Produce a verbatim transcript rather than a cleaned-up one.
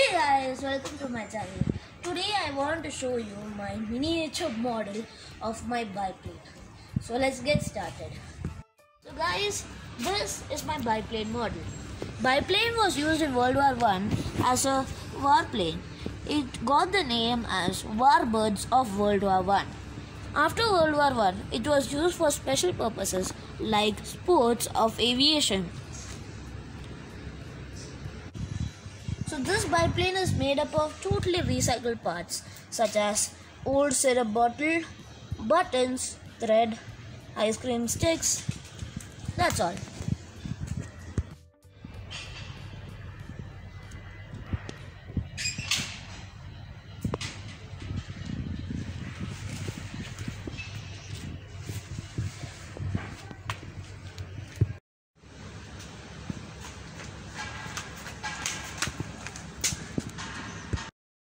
Hey guys, welcome to my channel. Today I want to show you my miniature model of my biplane. So let's get started. So guys, this is my biplane model. Biplane was used in World War One as a warplane. It got the name as Warbirds of World War One. After World War One, it was used for special purposes like sports of aviation. So this biplane is made up of totally recycled parts such as old syrup bottle, buttons, thread, ice cream sticks. That's all.